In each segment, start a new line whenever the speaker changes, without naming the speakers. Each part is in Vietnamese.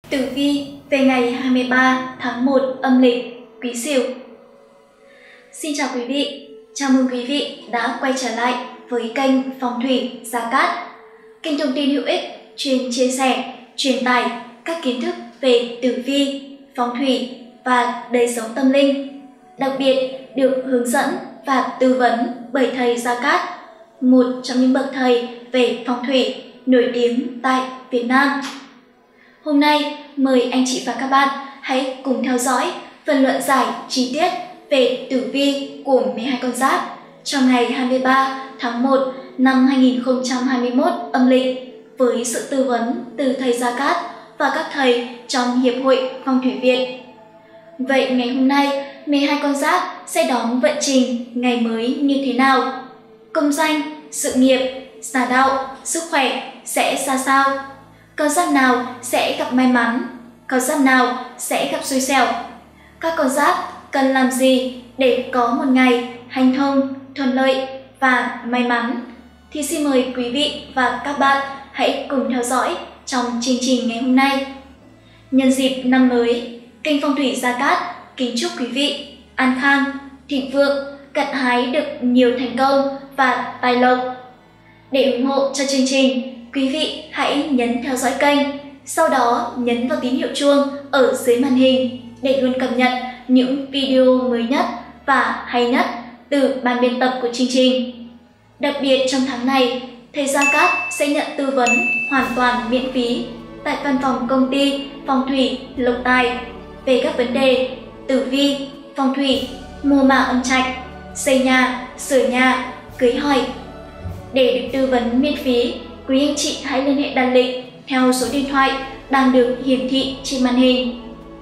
Tử vi về ngày 23 tháng 1 âm lịch Quý Sửu. Xin chào quý vị, chào mừng quý vị đã quay trở lại với kênh Phong thủy Gia Cát, kênh thông tin hữu ích chuyên chia sẻ, truyền tải các kiến thức về tử vi, phong thủy và đời sống tâm linh, đặc biệt được hướng dẫn và tư vấn bởi thầy Gia Cát, một trong những bậc thầy về phong thủy nổi tiếng tại Việt Nam. Hôm nay, mời anh chị và các bạn hãy cùng theo dõi phần luận giải chi tiết về tử vi của 12 con giáp trong ngày 23 tháng 1 năm 2021 âm lịch với sự tư vấn từ thầy Gia Cát và các thầy trong Hiệp hội Phong thủy Việt. Vậy ngày hôm nay, 12 con giáp sẽ đón vận trình ngày mới như thế nào? Công danh, sự nghiệp, gia đạo, sức khỏe sẽ ra sao? Con giáp nào sẽ gặp may mắn? Con giáp nào sẽ gặp xui xẻo? Các con giáp cần làm gì để có một ngày hanh thông, thuận lợi và may mắn? Thì xin mời quý vị và các bạn hãy cùng theo dõi trong chương trình ngày hôm nay. Nhân dịp năm mới, kênh Phong thủy Gia Cát kính chúc quý vị an khang, thịnh vượng, gặt hái được nhiều thành công và tài lộc. Để ủng hộ cho chương trình, quý vị hãy nhấn theo dõi kênh, sau đó nhấn vào tín hiệu chuông ở dưới màn hình để luôn cập nhật những video mới nhất và hay nhất từ ban biên tập của chương trình. Đặc biệt trong tháng này, thầy Gia Cát sẽ nhận tư vấn hoàn toàn miễn phí tại văn phòng công ty Phong thủy Lộc Tài về các vấn đề tử vi, phong thủy, mùa màng âm trạch, xây nhà, sửa nhà, cưới hỏi. Để được tư vấn miễn phí, quý anh chị hãy liên hệ đặt lịch theo số điện thoại đang được hiển thị trên màn hình.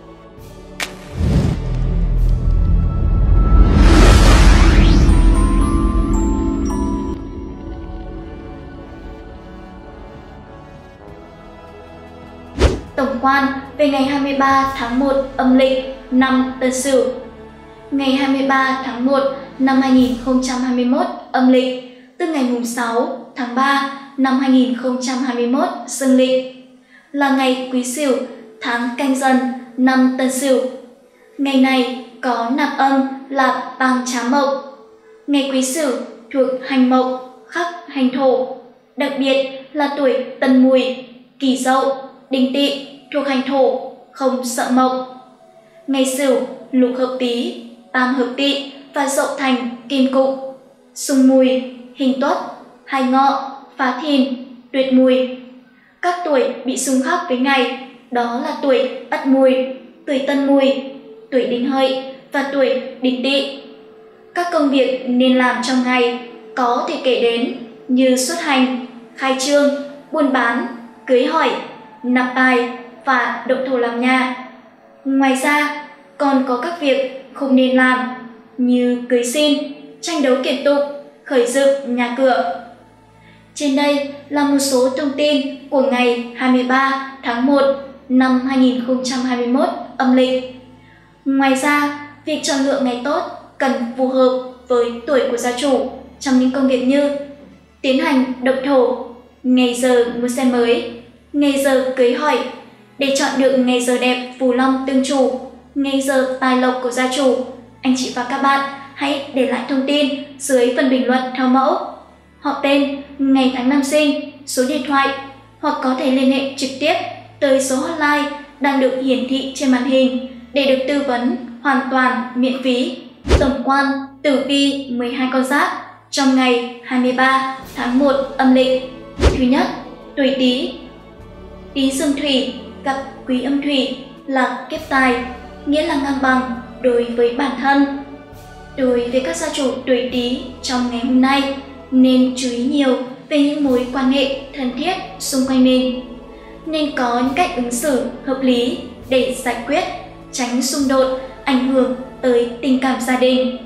Tổng quan về ngày 23 tháng 1 âm lịch năm Tân Sửu. Ngày 23 tháng 1 năm 2021 âm lịch, tức ngày mùng 6 tháng 3 năm 2021 dương lịch, là ngày Quý Sửu, tháng Canh Dần, năm Tân Sửu. Ngày này có nạp âm là Tang Trá Mộc. Ngày Quý Sửu thuộc hành mộc, khắc hành thổ, đặc biệt là tuổi Tân Mùi, Kỷ Dậu, Đinh Tỵ thuộc hành thổ, không sợ mộc. Ngày Sửu lục hợp Tý, tam hợp Tỵ và Dậu Thành, Kim Cục, xung Mùi, Hình Tuất, Hai Ngọ, Phá Thìn, Tuyệt Mùi. Các tuổi bị xung khắc với ngày đó là tuổi Ất Mùi, tuổi Tân Mùi, tuổi Đinh Hợi và tuổi Đinh Tỵ. Các công việc nên làm trong ngày có thể kể đến như xuất hành, khai trương, buôn bán, cưới hỏi, nạp tài và động thổ làm nhà. Ngoài ra, còn có các việc không nên làm như cưới xin, tranh đấu kiện tụng, khởi dựng nhà cửa. Trên đây là một số thông tin của ngày 23 tháng 1 năm 2021 âm lịch. Ngoài ra, việc chọn lựa ngày tốt cần phù hợp với tuổi của gia chủ trong những công việc như tiến hành động thổ, ngày giờ mua xe mới, ngày giờ cưới hỏi. Để chọn được ngày giờ đẹp phù long tương chủ, ngày giờ tài lộc của gia chủ, anh chị và các bạn hãy để lại thông tin dưới phần bình luận theo mẫu: họ tên, ngày tháng năm sinh, số điện thoại, hoặc có thể liên hệ trực tiếp tới số hotline đang được hiển thị trên màn hình để được tư vấn hoàn toàn miễn phí. Tổng quan tử vi 12 con giáp trong ngày 23 tháng 1 âm lịch. Thứ nhất, tuổi Tý. Tý dương thủy gặp quý âm thủy là kiếp tài, nghĩa là ngang bằng đối với bản thân. Đối với các gia chủ tuổi Tý trong ngày hôm nay, nên chú ý nhiều về những mối quan hệ thân thiết xung quanh mình. Nên có những cách ứng xử hợp lý để giải quyết, tránh xung đột ảnh hưởng tới tình cảm gia đình.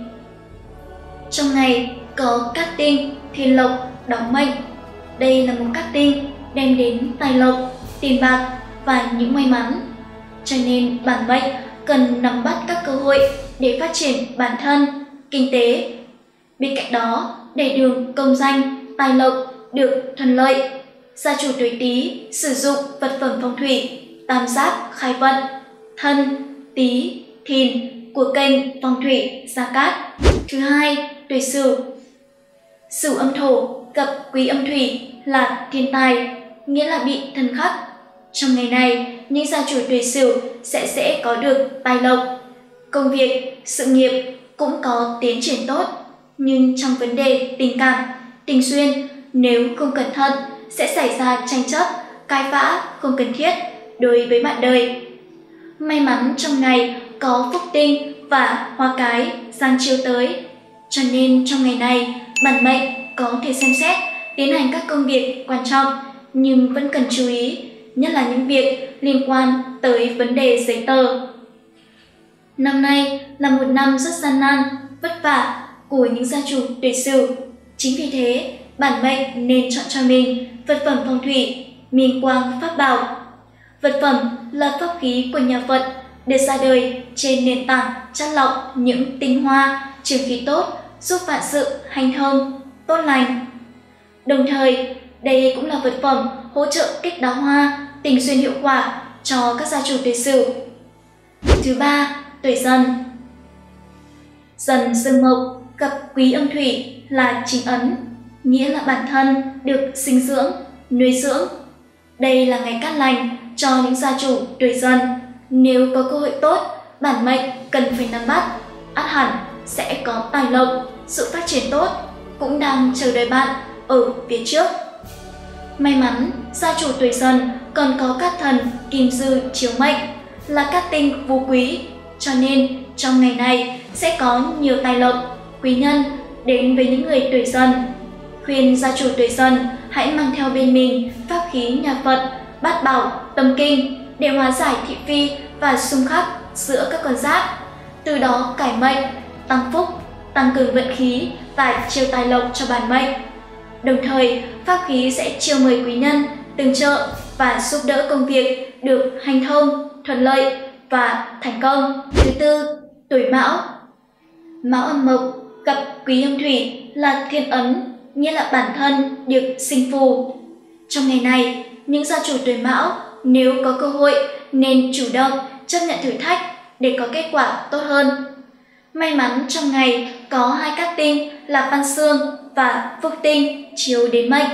Trong ngày có cát tinh, thiên lộc đóng mệnh. Đây là một cát tinh đem đến tài lộc, tiền bạc và những may mắn. Cho nên bản mệnh cần nắm bắt các cơ hội để phát triển bản thân, kinh tế. Bên cạnh đó, để đường công danh, tài lộc được thuận lợi, gia chủ tuổi Tý sử dụng vật phẩm phong thủy tam giác khai vận Thân, Tý, Thìn của kênh phong thủy Gia Cát. Thứ hai, tuổi Sửu. Sửu âm thổ gặp Quý âm thủy là thiên tài, nghĩa là bị thân khắc. Trong ngày này, những gia chủ tuổi Sửu sẽ dễ có được tài lộc. Công việc, sự nghiệp cũng có tiến triển tốt, nhưng trong vấn đề tình cảm, tình duyên, nếu không cẩn thận sẽ xảy ra tranh chấp, cãi vã không cần thiết đối với bạn đời. May mắn trong ngày có phúc tinh và hoa cái giáng chiếu tới, cho nên trong ngày này bản mệnh có thể xem xét tiến hành các công việc quan trọng, nhưng vẫn cần chú ý, nhất là những việc liên quan tới vấn đề giấy tờ. Năm nay là một năm rất gian nan, vất vả của những gia chủ tuổi Sửu. Chính vì thế, bản mệnh nên chọn cho mình vật phẩm phong thủy minh quang pháp bảo. Vật phẩm là pháp khí của nhà Phật, được ra đời trên nền tảng chắt lọc những tinh hoa, trường khí tốt, giúp vạn sự hanh thông, tốt lành. Đồng thời, đây cũng là vật phẩm hỗ trợ kích đáo hoa, tình duyên hiệu quả cho các gia chủ tuổi Sửu. Thứ ba, tuổi Dần. Dần dương mộc gặp Quý âm thủy là chính ấn, nghĩa là bản thân được sinh dưỡng, nuôi dưỡng. Đây là ngày cát lành cho những gia chủ tuổi Dần. Nếu có cơ hội tốt, bản mệnh cần phải nắm bắt, ắt hẳn sẽ có tài lộc, sự phát triển tốt cũng đang chờ đợi bạn ở phía trước. May mắn, gia chủ tuổi Dần còn có cát thần kim dư chiếu mệnh là cát tinh phú quý, cho nên trong ngày này sẽ có nhiều tài lộc, quý nhân đến với những người tuổi Dần. Khuyên gia chủ tuổi Dần hãy mang theo bên mình pháp khí nhà Phật, bát bảo, tâm kinh để hóa giải thị phi và xung khắc giữa các con giáp, từ đó cải mệnh, tăng phúc, tăng cường vận khí và chiêu tài lộc cho bản mệnh. Đồng thời, pháp khí sẽ chiêu mời quý nhân tương trợ và giúp đỡ công việc được hanh thông, thuận lợi và thành công. Thứ tư, tuổi Mão. Mão âm mộc gặp Quý âm thủy là thiên ấn, nghĩa là bản thân được sinh phù. Trong ngày này, những gia chủ tuổi Mão nếu có cơ hội nên chủ động chấp nhận thử thách để có kết quả tốt hơn. May mắn trong ngày có hai cát tinh là Văn Xương và Phúc tinh chiếu đến mệnh.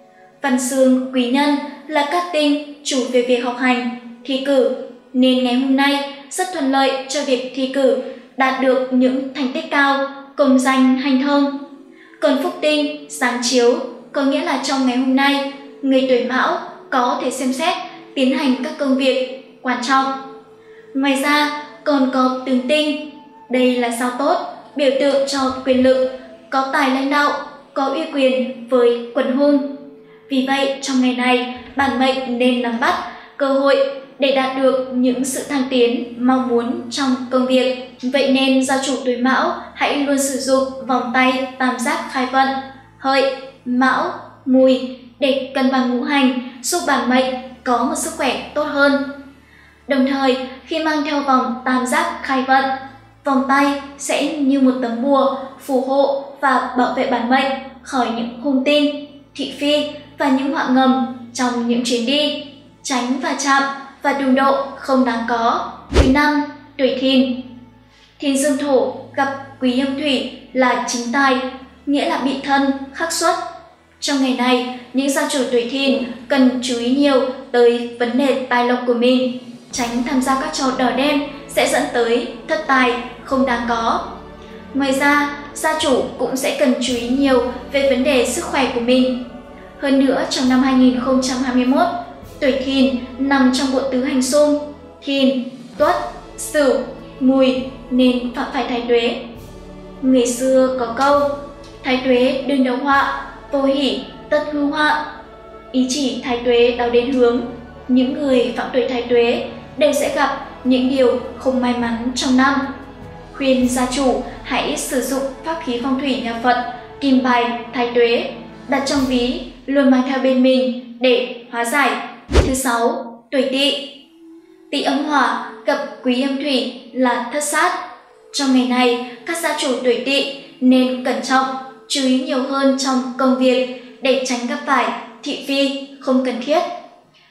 Văn Xương quý nhân là cát tinh chủ về việc học hành, thi cử, nên ngày hôm nay rất thuận lợi cho việc thi cử, đạt được những thành tích cao, công danh hanh thông. Còn Phúc tinh sáng chiếu có nghĩa là trong ngày hôm nay, người tuổi Mão có thể xem xét tiến hành các công việc quan trọng. Ngoài ra còn có Tường tinh, đây là sao tốt, biểu tượng cho quyền lực, có tài lãnh đạo, có uy quyền với quần hung. Vì vậy trong ngày này, bản mệnh nên nắm bắt cơ hội để đạt được những sự thăng tiến mong muốn trong công việc. Vậy nên gia chủ tuổi Mão hãy luôn sử dụng vòng tay tam giác khai vận Hợi, Mão, Mùi để cân bằng ngũ hành, giúp bản mệnh có một sức khỏe tốt hơn. Đồng thời, khi mang theo vòng tam giác khai vận, vòng tay sẽ như một tấm bùa phù hộ và bảo vệ bản mệnh khỏi những hung tinh, thị phi và những họa ngầm trong những chuyến đi, tránh va chạm và đụng độ không đáng có. Thứ năm, tuổi Thìn. Thìn dương thổ gặp Quý âm thủy là chính tài, nghĩa là bị thân, khắc xuất. Trong ngày này, những gia chủ tuổi Thìn cần chú ý nhiều tới vấn đề tài lộc của mình, tránh tham gia các trò đỏ đen sẽ dẫn tới thất tài không đáng có. Ngoài ra, gia chủ cũng sẽ cần chú ý nhiều về vấn đề sức khỏe của mình. Hơn nữa, trong năm 2021, tuổi Thìn nằm trong bộ tứ hành xung Thìn, Tuất, Sửu, Mùi nên phạm phải thái tuế. Người xưa có câu thái tuế đương đầu họa, vô hỷ tất hư họa, ý chỉ thái tuế đau đến hướng. Những người phạm tuổi thái tuế đều sẽ gặp những điều không may mắn trong năm. Khuyên gia chủ hãy sử dụng pháp khí phong thủy nhà Phật kim bài thái tuế, đặt trong ví, luôn mang theo bên mình để hóa giải. Thứ sáu, tuổi Tỵ. Tỵ âm hỏa gặp Quý âm thủy là thất sát. Trong ngày này, các gia chủ tuổi Tỵ nên cẩn trọng, chú ý nhiều hơn trong công việc để tránh gặp phải thị phi không cần thiết.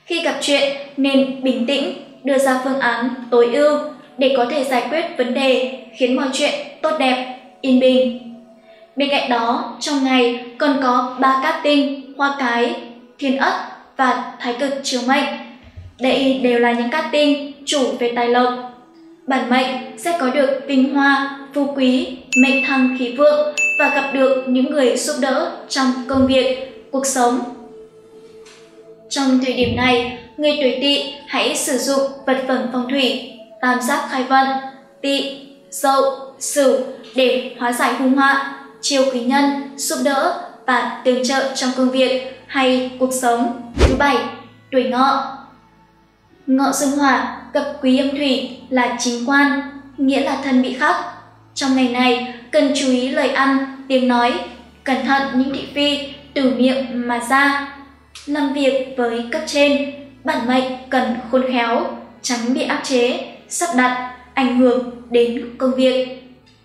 Khi gặp chuyện nên bình tĩnh, đưa ra phương án tối ưu để có thể giải quyết vấn đề, khiến mọi chuyện tốt đẹp, yên bình. Bên cạnh đó, trong ngày còn có 3 cát tinh, Hoa Cái, Thiên Ất và Thái Cực chiếu mệnh. Đây đều là những cát tinh chủ về tài lộc. Bản mệnh sẽ có được vinh hoa, phú quý, mệnh thăng khí vượng và gặp được những người giúp đỡ trong công việc, cuộc sống. Trong thời điểm này, người tuổi Tỵ hãy sử dụng vật phẩm phong thủy tam giác khai vận, Tỵ, Dậu, Sửu để hóa giải hung họa, chiêu quý nhân, giúp đỡ và tương trợ trong công việc hay cuộc sống. Thứ 7, tuổi Ngọ. Ngọ dương hỏa gặp quý âm thủy là chính quan, nghĩa là thân bị khắc. Trong ngày này, cần chú ý lời ăn, tiếng nói, cẩn thận những thị phi từ miệng mà ra. Làm việc với cấp trên, bản mệnh cần khôn khéo, tránh bị áp chế, sắp đặt, ảnh hưởng đến công việc.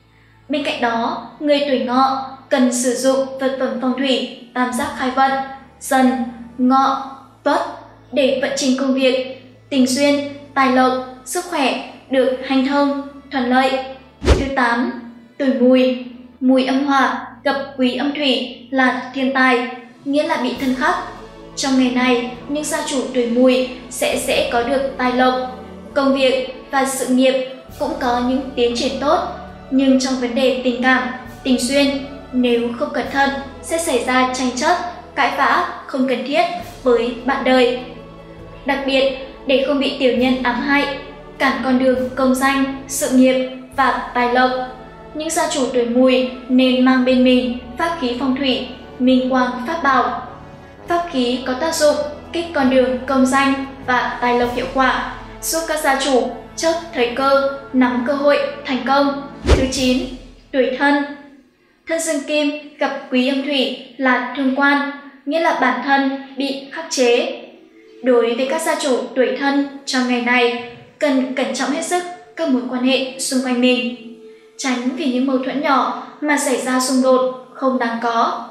Bên cạnh đó, người tuổi Ngọ cần sử dụng vật phẩm phong thủy tam giác khai vận, Dần, Ngọ, Tuất để vận trình công việc, tình duyên, tài lộc, sức khỏe được hanh thông, thuận lợi. Thứ 8, tuổi Mùi. Mùi âm hỏa gặp quý âm thủy là thiên tài, nghĩa là bị thân khắc. Trong ngày này, những gia chủ tuổi Mùi sẽ dễ có được tài lộc, công việc và sự nghiệp cũng có những tiến triển tốt. Nhưng trong vấn đề tình cảm, tình duyên, nếu không cẩn thận sẽ xảy ra tranh chấp, cãi vã không cần thiết với bạn đời. Đặc biệt, để không bị tiểu nhân ám hại, cản con đường công danh, sự nghiệp và tài lộc, những gia chủ tuổi Mùi nên mang bên mình pháp khí phong thủy, minh quang pháp bảo. Pháp khí có tác dụng kích con đường công danh và tài lộc hiệu quả, giúp các gia chủ chớp thời cơ, nắm cơ hội thành công. Thứ 9, tuổi Thân. Thân dương kim gặp quý âm thủy là thương quan, nghĩa là bản thân bị khắc chế. Đối với các gia chủ tuổi Thân trong ngày này, cần cẩn trọng hết sức các mối quan hệ xung quanh mình, tránh vì những mâu thuẫn nhỏ mà xảy ra xung đột không đáng có.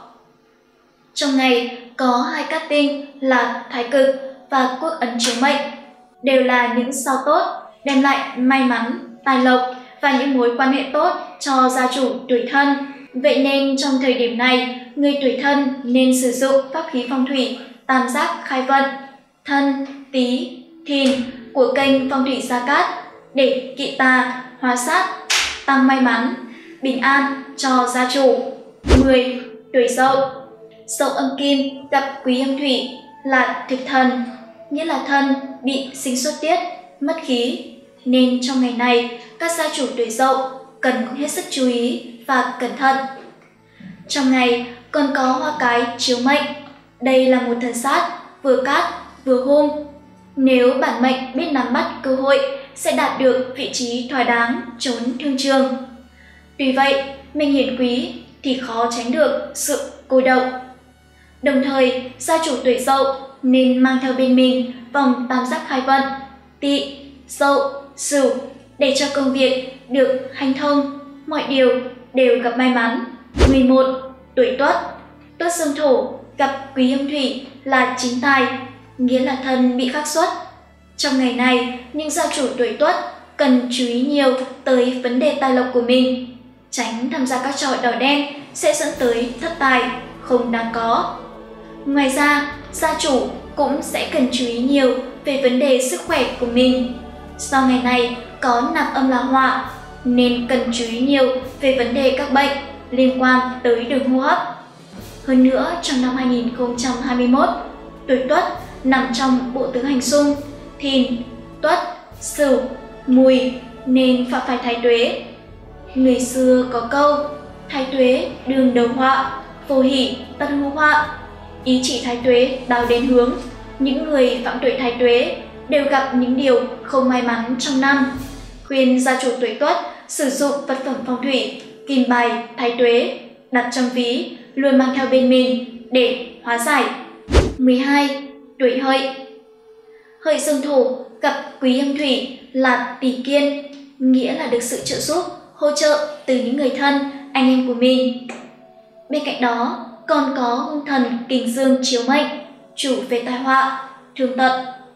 Trong ngày có 2 cát tinh là Thái Cực và Quốc ấn chiếu mệnh, đều là những sao tốt, đem lại may mắn, tài lộc và những mối quan hệ tốt cho gia chủ tuổi Thân. Vậy nên trong thời điểm này, người tuổi Thân nên sử dụng pháp khí phong thủy tam giác khai vận, Thân, Tý, Thìn của kênh Phong thủy Gia Cát để kỵ tà, hóa sát, tăng may mắn, bình an cho gia chủ. 10, tuổi Dậu. Dậu âm kim gặp quý âm thủy là thực thần, nghĩa là thân bị sinh xuất tiết, mất khí. Nên trong ngày này, các gia chủ tuổi Dậu cần hết sức chú ý và cẩn thận. Trong ngày còn có Hoa Cái chiếu mệnh. Đây là một thần sát vừa cát vừa hung. Nếu bản mệnh biết nắm bắt cơ hội sẽ đạt được vị trí thỏa đáng trốn thương trường. Tuy vậy, mình hiển quý thì khó tránh được sự cô độc. Đồng thời, gia chủ tuổi Dậu nên mang theo bên mình vòng tam giác khai vận, Tỵ, Dậu, Sửu để cho công việc được hanh thông, mọi điều đều gặp may mắn. 11, tuổi Tuất. Tuất dương thổ gặp quý âm thủy là chính tài, nghĩa là thân bị khắc xuất. Trong ngày này, những gia chủ tuổi Tuất cần chú ý nhiều tới vấn đề tài lộc của mình, tránh tham gia các trò đỏ đen sẽ dẫn tới thất tài không đáng có. Ngoài ra, gia chủ cũng sẽ cần chú ý nhiều về vấn đề sức khỏe của mình. Do ngày này có nạp âm là hỏa, nên cần chú ý nhiều về vấn đề các bệnh liên quan tới đường hô hấp. Hơn nữa, trong năm 2021, tuổi Tuất nằm trong bộ tứ hành xung Thìn, Tuất, Sửu, Mùi nên phạm phải thái tuế. Người xưa có câu thái tuế đường đầu họa, vô hỷ tất hữu họa, ý chỉ thái tuế đào đến hướng. Những người phạm tuổi thái tuế đều gặp những điều không may mắn trong năm. Khuyên gia chủ tuổi Tuất sử dụng vật phẩm phong thủy kim bài thái tuế đặt trong ví, luôn mang theo bên mình để hóa giải. 12, tuổi Hợi. Hợi dương thổ gặp quý âm thủy là tỷ kiên, nghĩa là được sự trợ giúp, hỗ trợ từ những người thân, anh em của mình. Bên cạnh đó còn có hung thần kình dương chiếu mệnh, chủ về tai họa, thương tật,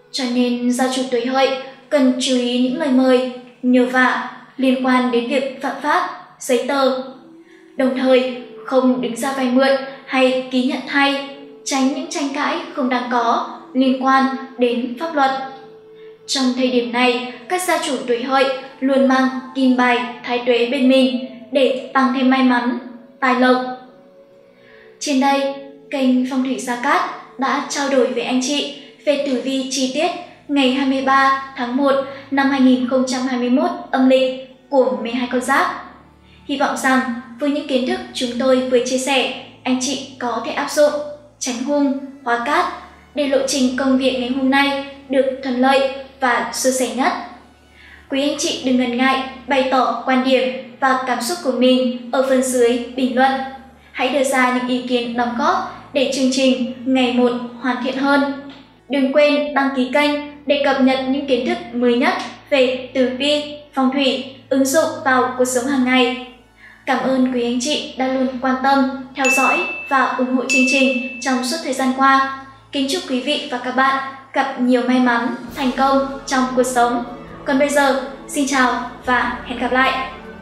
Cho nên gia chủ tuổi Hợi cần chú ý những lời mời, nhờ vả liên quan đến việc phạm pháp, giấy tờ. Đồng thời, không đứng ra vay mượn hay ký nhận thay, tránh những tranh cãi không đáng có liên quan đến pháp luật. Trong thời điểm này, các gia chủ tuổi Hợi luôn mang kim bài thái tuế bên mình để tăng thêm may mắn, tài lộc. Trên đây, kênh Phong thủy Gia Cát đã trao đổi với anh chị về tử vi chi tiết ngày 23 tháng 1 năm 2021 âm lịch của 12 con giáp. Hy vọng rằng với những kiến thức chúng tôi vừa chia sẻ, anh chị có thể áp dụng, tránh hung, hóa cát để lộ trình công việc ngày hôm nay được thuận lợi và suôn sẻ nhất. Quý anh chị đừng ngần ngại bày tỏ quan điểm và cảm xúc của mình ở phần dưới bình luận. Hãy đưa ra những ý kiến đóng góp để chương trình ngày một hoàn thiện hơn. Đừng quên đăng ký kênh để cập nhật những kiến thức mới nhất về tử vi, phong thủy, ứng dụng vào cuộc sống hàng ngày. Cảm ơn quý anh chị đã luôn quan tâm, theo dõi và ủng hộ chương trình trong suốt thời gian qua. Kính chúc quý vị và các bạn gặp nhiều may mắn, thành công trong cuộc sống. Còn bây giờ, xin chào và hẹn gặp lại!